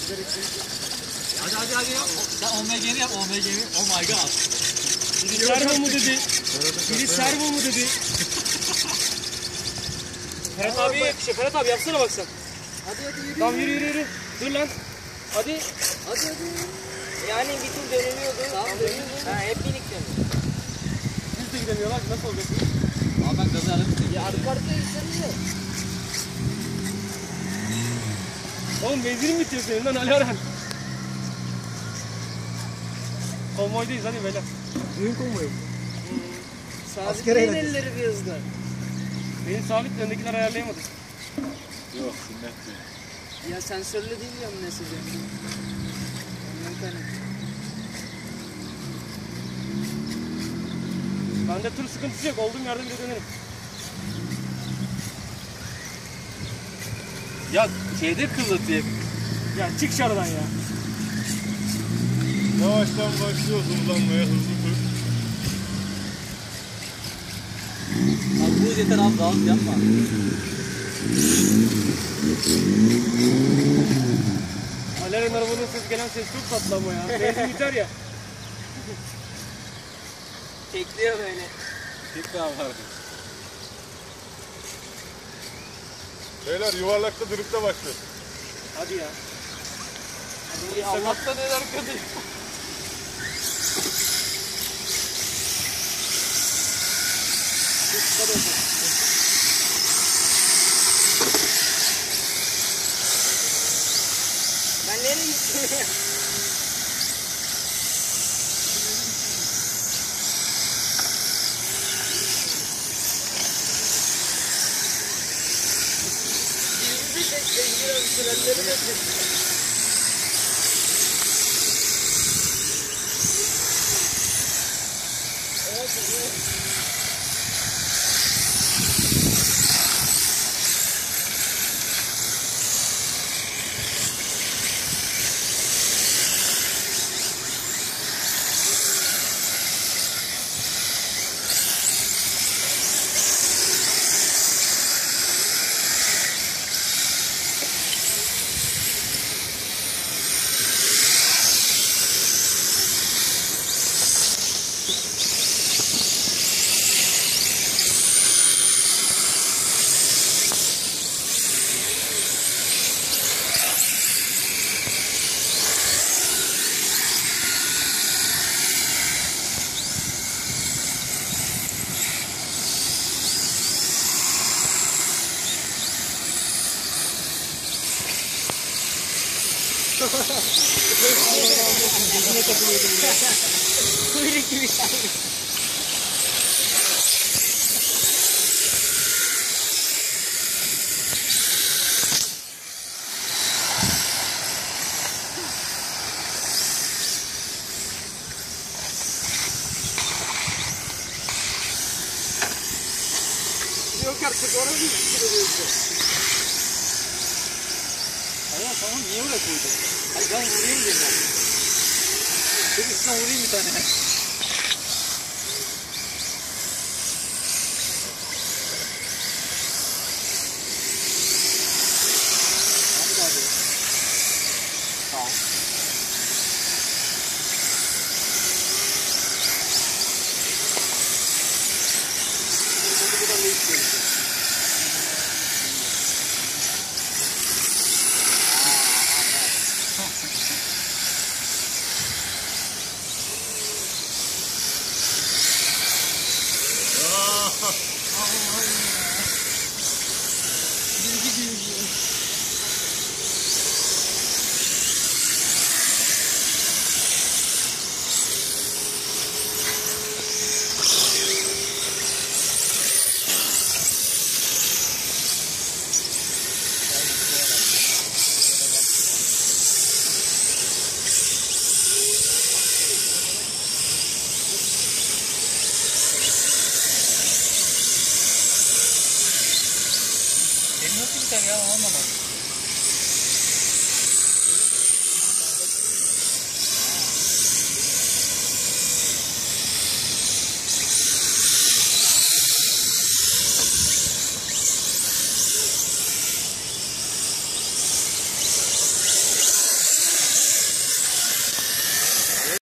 Hadi yap. Sen OMG'ni yap, OMG'ni. Oh my god. Biri servo mu dedi? Biri servo mu dedi? Ferhat abiye yakışıyor. Ferhat abi yapsana bak sen. Hadi yürü. Tamam yürü. Dur lan. Hadi. Hadi. Yani bir tur dönülüyordu. Tamam dönüyordu. Ha, hep birlik dönüyor. Biz de gidemiyorlar. Nasıl olacak? Abi ben gazı aradım. Ya arka arkaya gitsenize. Oğlum benzinin bitiyor senin lan Ali Orhan. Konvoydayız hadi beyler. Düğün konvoyu. Sabitleyin elleri bir hızla. Benim sabit öndekiler ayarlayamadı. Yok, sünnet değil. Ya sensörlü değil ya bu mesajı. Ondan kaynaklı. Bende tır sıkıntısı yok. Olduğum yerde bile dönerim. Ya şeyde kızlatıyor. Ya çık şuradan ya. Yavaştan başlıyor hızlanmaya, hızlı tut. Abi bu yeter abi, daha yapma. Ali Orhan arabanın ses gelen ses çok tatlı ama ya. Benzin biter ya. Tekliyor böyle. Tekrar vardı. Beyler yuvarlakta drifte başlıyor. Hadi ya. Allah'tan el arkadaş. Ben nereye gittim? Bir tek zincir frenleri de kuyruk gibi kaldı. Yok artık orası bir Hayır tamam, niye öyle koydun? Hayır ben vurayım dedim. Dur üstüne vurayım bir tane.